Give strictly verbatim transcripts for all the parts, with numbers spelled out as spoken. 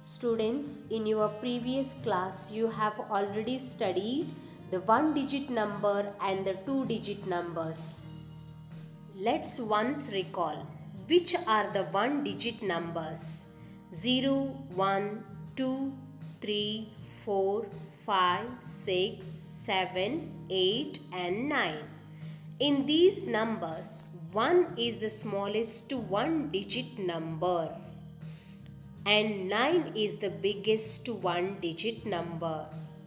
Students, in your previous class you have already studied the one digit number and the two digit numbers. Let's once recall which are the one digit numbers: zero, one, two, three, four, five, six, seven, eight and nine. In these numbers, one is the smallest one digit number and nine is the biggest one digit number.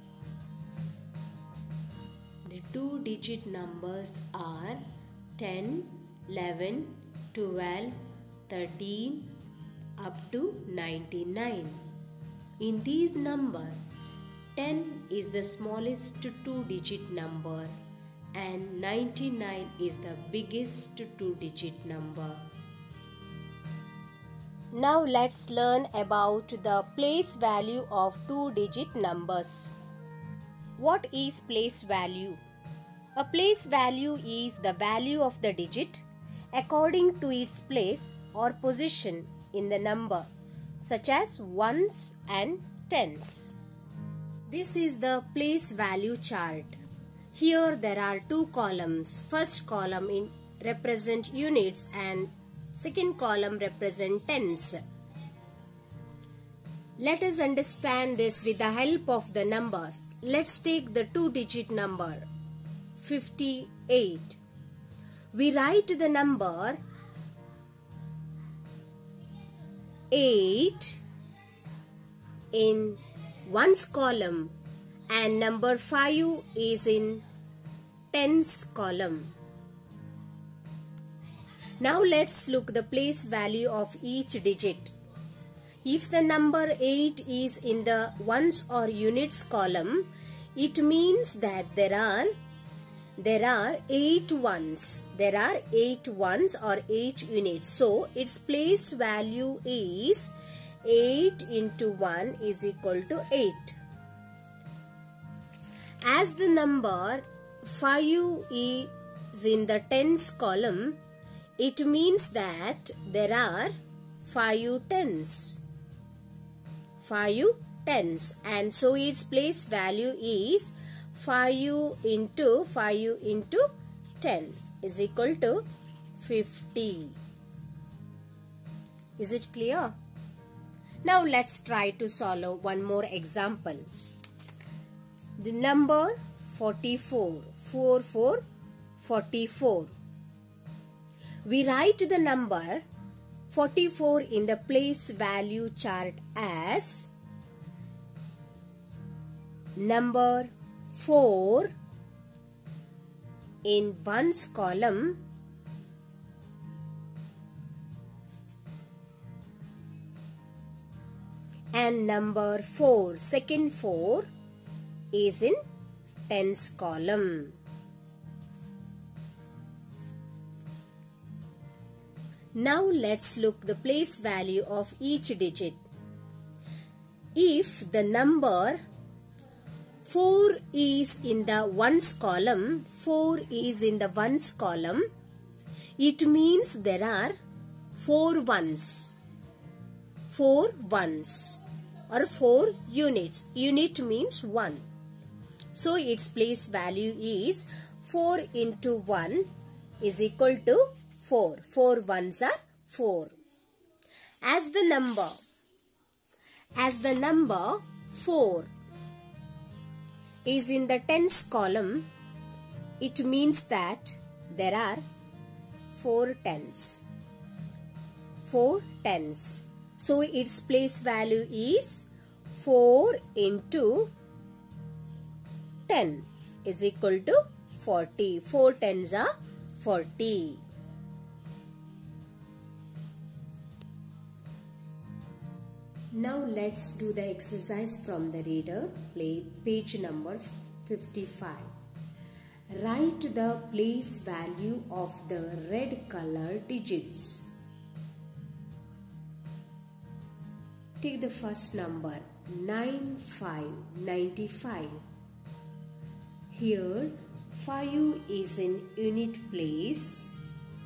The two digit numbers are ten, eleven, twelve, thirteen up to ninety-nine. In these numbers, ten is the smallest two digit number and ninety-nine is the biggest two digit number. Now let's learn about the place value of two digit numbers. What is place value? A place value is the value of the digit according to its place or position in the number, such as ones and tens. This is the place value chart. Here there are two columns. First column in represent units and second column represent tens. Let us understand this with the help of the numbers. Let's take the two digit number fifty-eight. We write the number eight in ones column and number five is in tens column. Now let's look the place value of each digit. If the number eight is in the ones or units column, it means that there are there are eight ones. There are eight ones or eight units. So its place value is eight into one is equal to eight. As the number five is in the tens column, it means that there are five tens. five tens, and so its place value is five into five into ten is equal to fifty. Is it clear? Now let's try to solve one more example. The number forty-four. four, four, forty-four. We write the number forty-four in the place value chart as number four in ones column and number four, second four is in tens column. Now let's look the place value of each digit. If the number four is in the ones column, four is in the ones column, it means there are four ones. Four ones or four units. Unit means one. So its place value is four into one is equal to four. four ones are four. As the number, as the number four is in the tens column, it means that there are four tens. four tens. So its place value is four into ten is equal to forty. four tens are forty. Now let's do the exercise from the reader, page number fifty-five. Write the place value of the red color digits. Take the first number nine five ninety-five. Here five is in unit place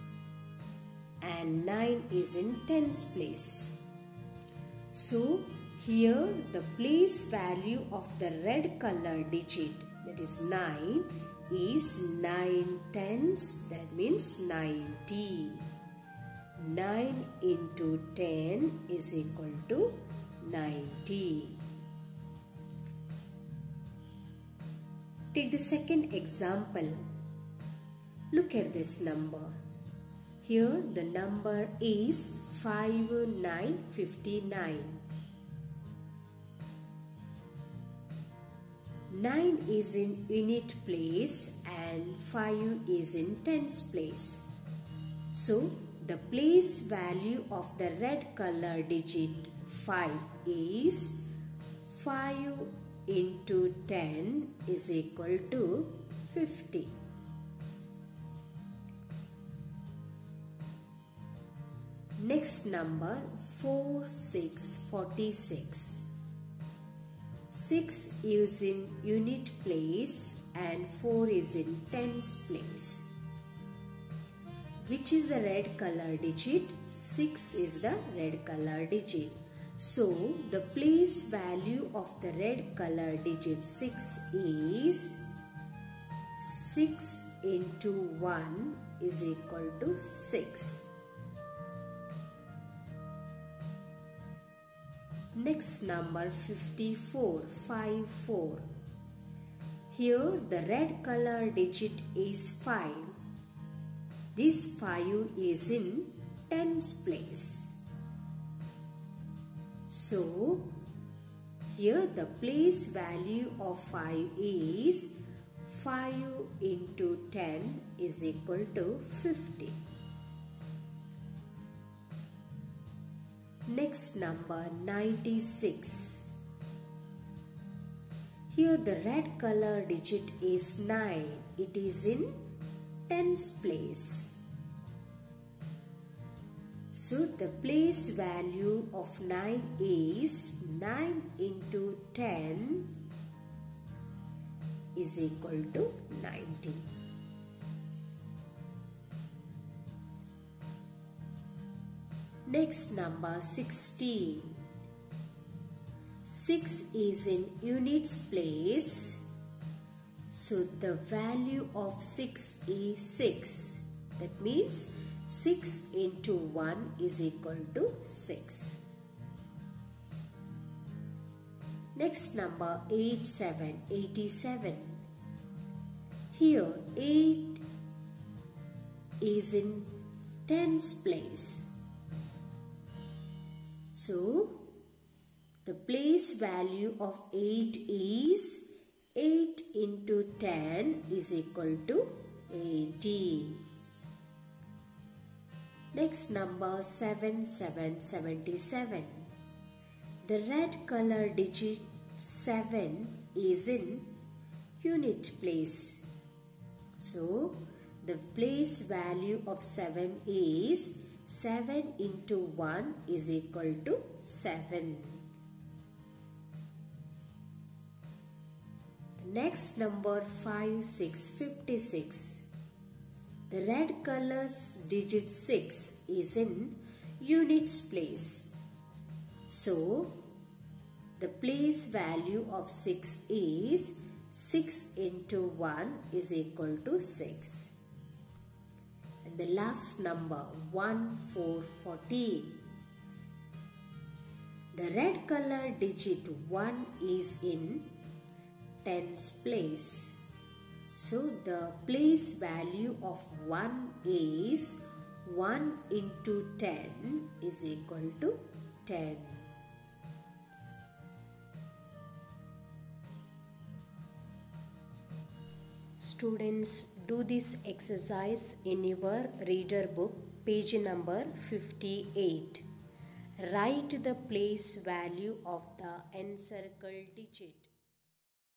and nine is in tens place. So Here the place value of the red color digit, that is nine, is nine tenths, that means ninety. nine into ten is equal to ninety. Take the second example. Look at this number. Here the number is five nine fifty-nine. nine is in unit place and five is in tens place. So the place value of the red color digit five is five into ten is equal to fifty. Next number four six forty-six. six is in unit place and four is in tens place. Which is the red color digit? six is the red color digit. So the place value of the red color digit six is six into one is equal to six. Next number fifty-four, five four. Here the red color digit is five. This five is in tens place. So here the place value of five is five into ten is equal to fifty. Next number ninety-six. Here the red color digit is nine. It is in tens place. So the place value of nine is nine into ten is equal to ninety. Next number sixteen. six is in units place. So the value of six is six. That means six into one is equal to six. Next number eighty-seven, eighty-seven. Here eight is in tens place. So the place value of eight is eight into ten is equal to eighty. Next number seven, seven, seventy-seven. The red color digit seven is in unit place. So the place value of seven is seven into one is equal to seven. Next number five, six, fifty-six. The red color's digit six is in units place. So the place value of six is six into one is equal to six. And the last number one, four, fourteen. The red color digit one is in tens place. So the place value of one is one into ten is equal to ten. Students, do this exercise in your reader book, page number fifty-eight. Write the place value of the encircled digit.